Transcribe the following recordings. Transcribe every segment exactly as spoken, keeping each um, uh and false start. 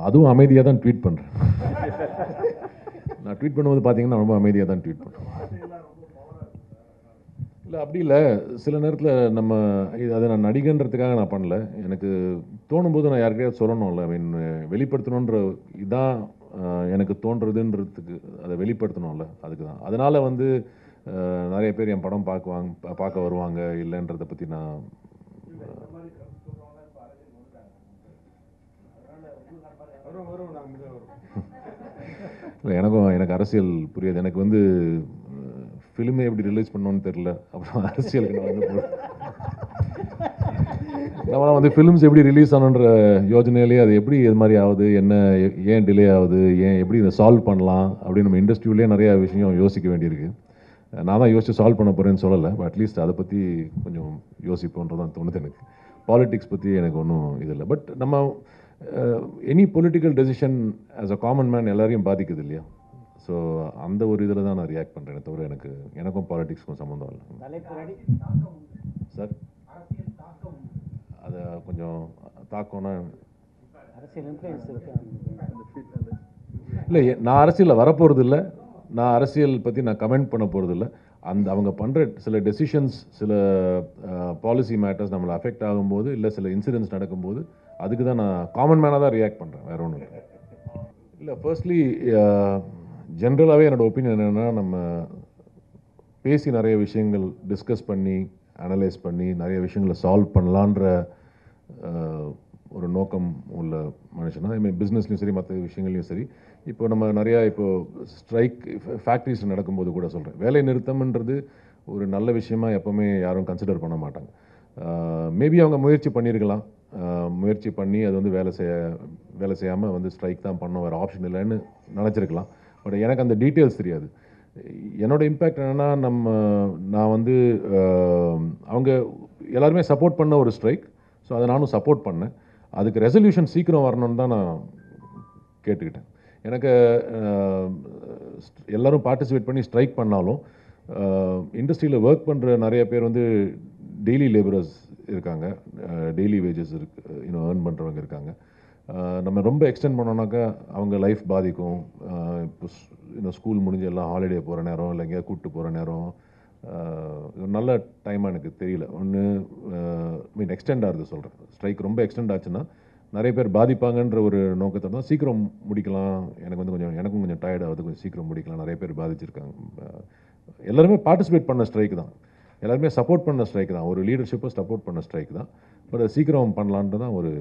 அதுவும் அமைதியாக தான் ட்வீட் பண்ணுறேன். நான் ட்வீட் பண்ணும்போது பார்த்தீங்கன்னா ரொம்ப அமைதியாக தான் ட்வீட் பண்ணுறேன். இல்லை அப்படி இல்லை, சில நேரத்தில் நம்ம இது அதை நான் நடிகன்றதுக்காக நான் பண்ணல. எனக்கு தோணும்போது நான் யாருக்கையாவது சொல்லணும்ல, ஐ மீன் வெளிப்படுத்தணுன்ற இதான் எனக்கு தோன்றதுன்றதுக்கு அதை வெளிப்படுத்தணும்ல, அதுக்கு தான். அதனால் வந்து நிறைய பேர் என் படம் பார்க்குவாங்க, பார்க்க வருவாங்க இல்லைன்றதை பற்றி நான் இல்லை. எனக்கும் எனக்கு அரசியல் புரியாது. எனக்கு வந்து ஃபிலிமே எப்படி ரிலீஸ் பண்ணோன்னு தெரில. அப்புறம் அரசியலுக்கு நான் வந்து நம்ம வந்து ஃபிலிம்ஸ் எப்படி ரிலீஸ் ஆகணுன்ற யோஜனையிலேயே அது எப்படி இது மாதிரி ஆகுது, என்ன ஏன் டிலே ஆகுது, ஏன் எப்படி இதை சால்வ் பண்ணலாம் அப்படின்னு நம்ம இண்டஸ்ட்ரியிலே நிறையா விஷயம் யோசிக்க வேண்டியிருக்கு. நான் தான் யோசித்து சால்வ் பண்ண போகிறேன்னு சொல்லலை, பட் அட்லீஸ்ட் அதை பற்றி கொஞ்சம் யோசிப்போன்றதான் தோணுது எனக்கு. பாலிட்டிக்ஸ் பற்றி எனக்கு ஒன்றும் இது இல்லை. பட் நம்ம any political decision as a common man எல்லாரையும் பாதிக்குது இல்லையா? ஸோ அந்த ஒரு இதில் தான் நான் ரியாக்ட் பண்ணுறேன். தவிர எனக்கு எனக்கும் பாலிட்டிக்ஸ்க்கும் சம்மந்தம் இல்லை சார். அதை கொஞ்சம் தாக்கம்னா இல்லை, நான் அரசியலில் வரப்போகிறது இல்லை. நான் அரசியல் பற்றி நான் கமெண்ட் பண்ண போகிறது இல்லை. அந்த அவங்க பண்ணுற சில டெசிஷன்ஸ், சில பாலிசி மேட்டர்ஸ் நம்மளை அஃபெக்ட் ஆகும்போது, இல்லை சில இன்சிடென்ட்ஸ் நடக்கும்போது அதுக்கு தான் நான் காமன் மேனாக தான் ரியாக்ட் பண்ணுறேன், வேறு ஒன்றும் இல்லை. இல்லை, ஃபர்ஸ்ட்லி ஜென்ரலாகவே என்னோடய ஒப்பீனியன் என்னென்னா, நம்ம பேசி நிறைய விஷயங்கள் டிஸ்கஸ் பண்ணி அனலைஸ் பண்ணி நிறைய விஷயங்களை சால்வ் பண்ணலான்ற ஒரு நோக்கம் உள்ள மனுஷனா. ஐ மீன் பிஸ்னஸ்லையும் சரி, மற்ற விஷயங்கள்லையும் சரி. இப்போ நம்ம நிறையா இப்போது ஸ்ட்ரைக் ஃபேக்ட்ரிஸ் நடக்கும்போது கூட சொல்கிறேன், வேலை நிறுத்தம்ன்றது ஒரு நல்ல விஷயமா எப்போவுமே யாரும் கன்சிடர் பண்ண மாட்டாங்க. மேபி அவங்க முயற்சி பண்ணியிருக்கலாம், முயற்சி பண்ணி அது வந்து வேலை செய்ய வேலை செய்யாமல் வந்து ஸ்ட்ரைக் தான் பண்ணோம், வேறு ஆப்ஷன் இல்லைன்னு நினச்சிருக்கலாம். பட் எனக்கு அந்த டீட்டெயில்ஸ் தெரியாது. என்னோடய இம்பேக்ட் என்னென்னா, நம்ம நான் வந்து அவங்க எல்லாருமே சப்போர்ட் பண்ண ஒரு ஸ்ட்ரைக். ஸோ அதை நானும் சப்போர்ட் பண்ணேன். அதுக்கு ரெசல்யூஷன் சீக்கிரம் வரணும்னு தான் நான் கேட்டுக்கிட்டேன். எனக்கு எல்லோரும் பார்ட்டிசிபேட் பண்ணி ஸ்ட்ரைக் பண்ணாலும் இண்டஸ்ட்ரியில் ஒர்க் பண்ணுற நிறைய பேர் வந்து டெய்லி லேபரர்ஸ் இருக்காங்க, டெய்லி வேஜஸ் இருக்கு, இன்னும் ஏர்ன் பண்ணுறவங்க இருக்காங்க. நம்ம ரொம்ப எக்ஸ்டெண்ட் பண்ணோன்னாக்கா அவங்க லைஃப் பாதிக்கும். இப்போ இன்னும் ஸ்கூல் முடிஞ்சு எல்லாம் ஹாலிடே போகிற நேரம், இல்லை எங்கேயா கூப்பிட்டு போகிற நேரம், நல்ல டைமாக எனக்கு தெரியல. ஒன்று மீன் எக்ஸ்டெண்ட் ஆகுது சொல்கிறேன். ஸ்ட்ரைக் ரொம்ப எக்ஸ்டெண்ட் ஆச்சுன்னா நிறைய பேர் பாதிப்பாங்கன்ற ஒரு நோக்கத்தை தான் சீக்கிரம் முடிக்கலாம். எனக்கு வந்து கொஞ்சம் எனக்கும் கொஞ்சம் டயர்ட் ஆகுது, கொஞ்சம் சீக்கிரம் முடிக்கலாம். நிறைய பேர் பாதிச்சிருக்காங்க. எல்லாருமே பார்ட்டிசிபேட் பண்ண ஸ்ட்ரைக் தான், எல்லாருமே சப்போர்ட் பண்ண ஸ்ட்ரைக் தான், ஒரு லீடர்ஷிப்பை சப்போர்ட் பண்ண ஸ்ட்ரைக் தான். பட் அது சீக்கிரம் பண்ணலான்ட்டு தான் ஒரு.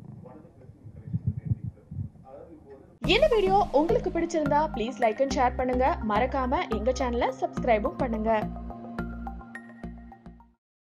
இந்த வீடியோ உங்களுக்கு பிடிச்சிருந்தா ப்ளீஸ் லைக் அண்ட் ஷேர் பண்ணுங்க. மறக்காம எங்க சேனலை சப்ஸ்கிரைபும் பண்ணுங்க.